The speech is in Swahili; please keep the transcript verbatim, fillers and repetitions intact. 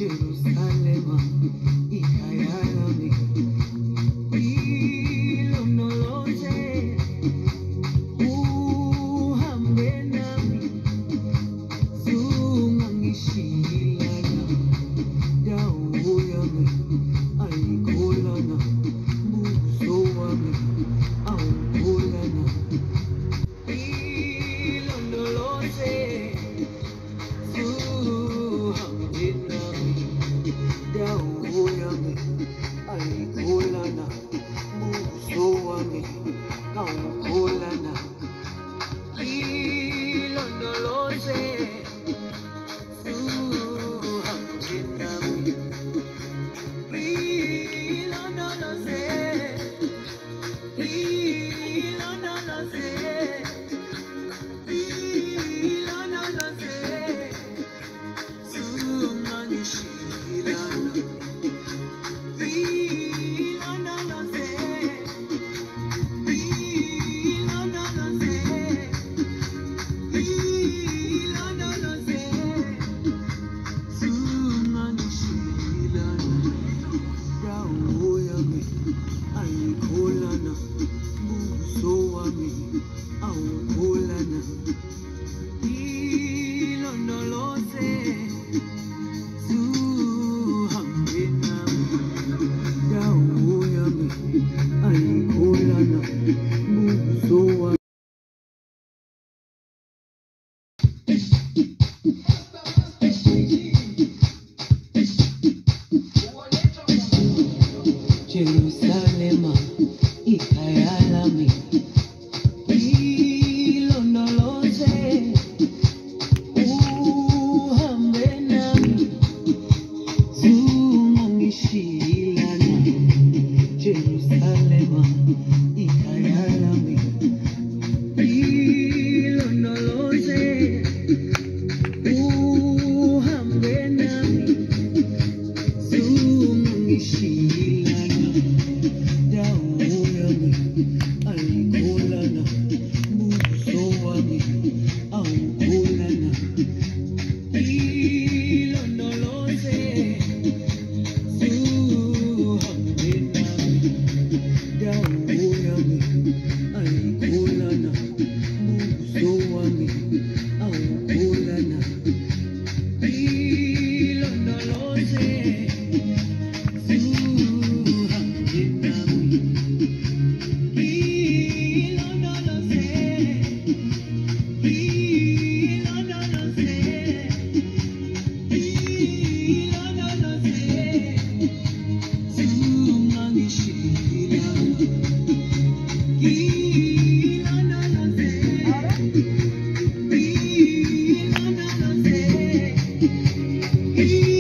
Jerusalema ikayalami ilondoloze uhambe nami zungangishilana dawo yami ayikholana buso wami awukholana ilondoloze uhambe nami dawo yami ayikholana buso wami awukholana ilondoloze uhambe nami ilondoloze ilondoloze ilondoloze zungangishilana ilondoloze ilondoloze ilondoloze zungangishilana dawo yami ayikholana buso wami awukholana ilondoloze uhambe nami dawo yami ayikholana buso wami Jerusalema ikayalami ilondoloze uhambe nami zungangishilana Jerusalema ikayalami ilondoloze uhambe nami zungangishilana dawo yami ayikholana buso wami awukholana ilondoloze uhambe nami dawo yami ayikholana buso wami awukholana ilondoloze uhambe nami ilondoloze ilondoloze ilondoloze zungangishilana ilondoloze ilondoloze